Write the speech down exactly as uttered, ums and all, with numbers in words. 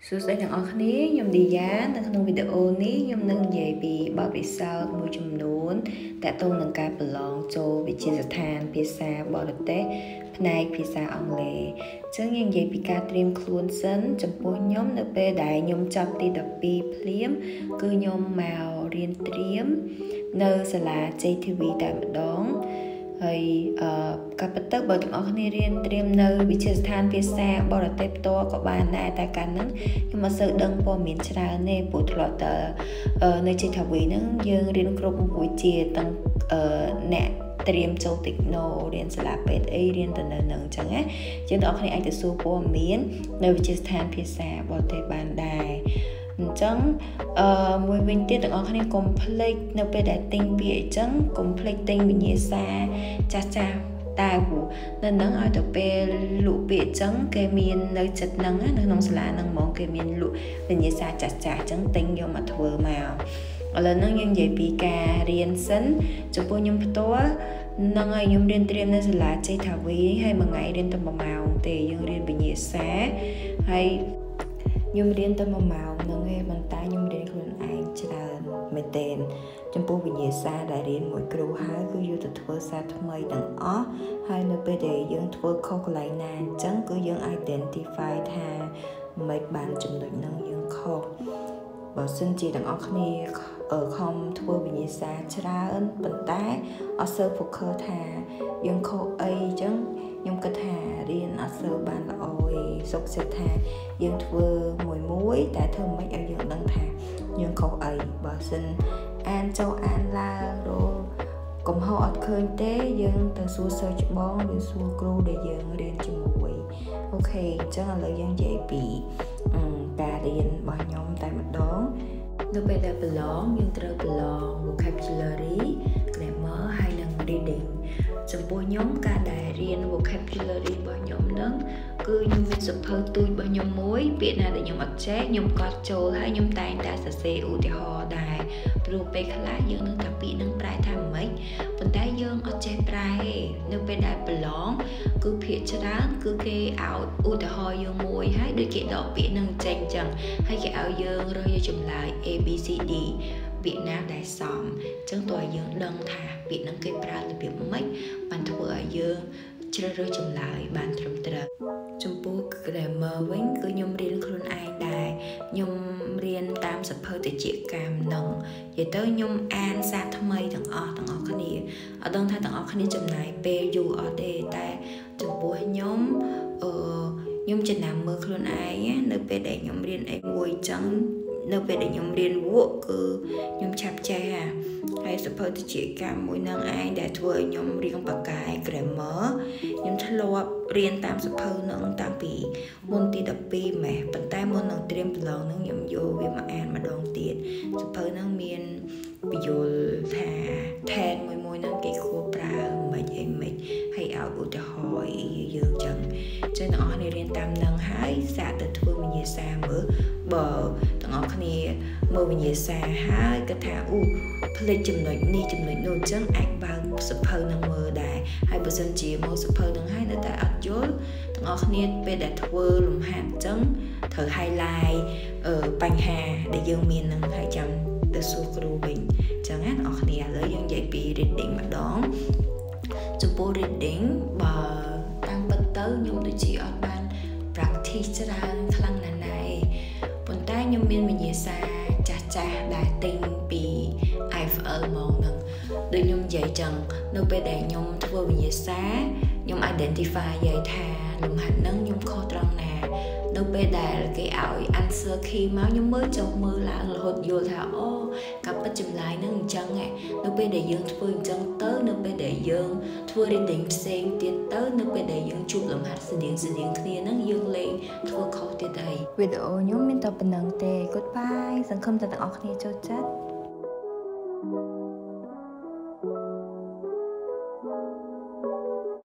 សួស្តីទាំងអស់គ្នាខ្ញុំឌីយ៉ានៅក្នុងវីដេអូនេះខ្ញុំនឹងនិយាយពីបទពិសោធន៍មួយចំនួនទាក់ទងនឹងការប្រឡងចូលវិទ្យាស្ថានភាសាបរទេសផ្នែកភាសាអង់គ្លេសអញ្ចឹងយើងនិយាយពីការត្រៀមខ្លួនសិនចំពោះខ្ញុំនៅពេលដែលខ្ញុំចាប់ទីដប់ពីរភ្លាមគឺខ្ញុំមករៀនត្រៀមនៅសាលា ជេ ធី វី តែម្ដងហើយអឺការពិតទៅបើទាំងអស់គ្នារៀនត្រៀមនៅវិទ្យាស្ថានភាសាបរទេសផ្ទាល់ក៏បានដែរតែកាលហ្នឹងខ្ញុំអត់សូវដឹងព័ត៌មានច្រើនទេព្រោះធ្លាប់តែនៅ ជេ ធី វី ហ្នឹងយើងរៀនគ្រប់មុខវិជ្ជាទាំងអឺអ្នកត្រៀមចូល Techno រៀនសាលាពេទ្យអីរៀនទៅនៅនឹងអញ្ចឹងណាយើងទាំងអស់គ្នាអាចទៅសួរព័ត៌មាននៅវិទ្យាស្ថានភាសាបរទេសបានដែរអញ្ចឹងអឺមួយវិញទៀតទាំងអស់គ្នាកុំភ្លេចនៅពេលដែលទិញពាក្យអញ្ចឹងកុំភ្លេចទិញវិញ្ញាសាចាស់ចាស់តែព្រោះនៅនឹងឲ្យទៅពេលលក់ពាក្យអញ្ចឹងគេមាននៅចិត្តហ្នឹងនៅក្នុងសាលាហ្នឹងហ្មងគេមានលក់វិញ្ញាសាចាស់ចាស់អញ្ចឹងទិញយកមកធ្វើមកឥឡូវហ្នឹងយើងនិយាយពីការរៀនសិនចំពោះខ្ញុំផ្ទាល់នឹងឲ្យខ្ញុំរៀនត្រៀមនៅសាលា ជេ ធី វី ហើយមួយថ្ងៃរៀនតែមួយម៉ោងទេយើងរៀនវិញ្ញាសាហើយខ្ញុំរៀនតែមួយម៉ោងហ្នឹងឯងប៉ុន្តែខ្ញុំរៀនខ្លួនឯងច្រើនមែនទែនចំពោះវិញ្ញាសាដែលរៀនមួយគ្រូហើយគឺយកទៅធ្វើសារថ្មីទាំងអស់ហើយនៅពេលដែលយើងធ្វើខុសកន្លែងណាអញ្ចឹងគឺយើង identify ថាមិនបានចំណុចហ្នឹងយើងខុសបើសិនជាទាំងអស់គ្នាខំធ្វើវិញ្ញាសាច្រើនប៉ុន្តែអត់សូវ focus ថាយើងខុសអីអញ្ចឹងខ្ញុំគិតថារៀនអត់សូវបានល្អទេសុខចិត្តថាយើងធ្វើមួយមួយតែធ្វើមិនឲ្យយើងដឹងថាយើងខុសអីបើសិនអានចូលអានឡើងរកំហុសអត់ឃើញទេយើងទៅសួរសិស្សច្បងឬសួរគ្រូដែលយើងរៀនជាមួយអូខេអញ្ចឹងឥឡូវយើងនិយាយពីការរៀនរបស់ខ្ញុំតែម្ដងនៅពេលដែលប្រឡងយើងត្រូវប្រឡង vocabulary grammar ហើយនិង reading ចំពោះខ្ញុំការដែលរៀន vocabulary របស់ខ្ញុំហ្នឹងគឺខ្ញុំមានសភៅទូចរបស់ខ្ញុំមួយពាក្យណាដែលខ្ញុំអត់ចេះខ្ញុំកត់ចូលហើយខ្ញុំតែងតែសរសេរឧទាហរណ៍ដែរព្រោះពេលខ្លះយើងនឹងថាពាក្យហ្នឹងប្រែថាម៉េចប៉ុន្តែយើងអត់ចេះប្រែទេនៅពេលដែលប្រឡងគឺភាគច្រើនគឺគេឲ្យឧទាហរណ៍យើងមួយហើយដូចគេដកពាក្យហ្នឹងចេញអញ្ចឹងហើយគេឲ្យយើងរកយកចម្លើយ A B C D ពាក្យណាដែលសមអញ្ចឹងតើយើងដឹងថាពាក្យហ្នឹងគេប្រើរបៀបម៉េចបានធ្វើឲ្យយើងជ្រើសរើសចម្លើយបានត្រឹមត្រូវចំពោះ grammar វិញគឺខ្ញុំរៀនខ្លួនឯងដែរខ្ញុំរៀនតាមសភៅតិចកម្មនឹងនិយាយទៅខ្ញុំអានសារថ្មីទាំងអស់ទាំងអស់គ្នាអត់ដឹងថាទាំងអស់គ្នាចំណាយពេលយូរអត់ទេតែចំពោះខ្ញុំអឺខ្ញុំចំណាំមើលខ្លួនឯងនៅពេលដែលខ្ញុំរៀនអីមួយអញ្ចឹងនៅពេលដែលខ្ញុំរៀនវក់គឺខ្ញុំឆាប់ចេះហើយសភៅតិចកម្មមួយនឹងឯងដែលធ្វើឲ្យខ្ញុំរៀងបកកាយ grammar ខ្ញុំធ្លាប់រៀនតាមសភៅនឹងតាំងពីមុនទីដប់ពីរម៉េះប៉ុន្តែមុននឹងត្រៀមប្រឡងនឹងខ្ញុំយកវាមកអានម្ដងទៀតសភៅនឹងមានពយល់ថា ten មួយមួយនឹងគេគួរប្រើមិនអីមិនហើយឲ្យឧទាហរណ៍អីយើងចឹងចឹងទាំងអស់គ្នារៀនតាមនឹងហើយសាកទៅធ្វើវិញ្ញាសាមើលបើទាំងអស់គ្នាមើលវិញ្ញាសាហើយគាត់ថាអូផ្លេចចំណុចនេះចំណុចនោះអញ្ចឹងអាចបើកសភៅនឹងមើលដែរហើយបើសិនជាមើលសភៅនឹងហើយនៅតែអត់យល់ទាំងអស់គ្នាពេលដែលធ្វើលំហាត់អញ្ចឹងត្រូវ highlight បញ្ហាដែលយើងមាននឹងហើយចាំទៅសួរគ្រូវិញអញ្ចឹងណាបងប្អូនឥឡូវយើងនិយាយពី reading ម្ដងចំពោះ reading បើតាមពិតទៅខ្ញុំដូចជាអត់បាន practice ច្រើនខ្លាំងណាស់ណាស់ប៉ុន្តែខ្ញុំមានវិញ្ញាសាចាស់ចាស់ដែលទិញពី I F L ហ្មងហ្នឹងដូចខ្ញុំនិយាយចឹងនៅពេលដែលខ្ញុំធ្វើវិញ្ញាសាខ្ញុំ identify យាយថាលំហាត់ហ្នឹងខ្ញុំខុសត្រង់ណានៅពេលដែលគេឲ្យ answer key មកខ្ញុំមើលចុះមើលឡើងរហូតយល់ថាអូការពិតចម្លើយហ្នឹងអញ្ចឹងឯងនៅពេលដែលយើងធ្វើអញ្ចឹងទៅនៅពេលដែលយើងធ្វើ reading ផ្សេងទៀតទៅនៅពេលដែលយើងជួបលំហាត់ស្តៀងស្តៀងគ្នាហ្នឹងយើងលេងធ្វើខុសទៀតហើយវីដេអូខ្ញុំមានតែប៉ុណ្្នឹងទេ Goodbye សង្ឃឹមថាទាំងអស់គ្នាចូលចិត្ត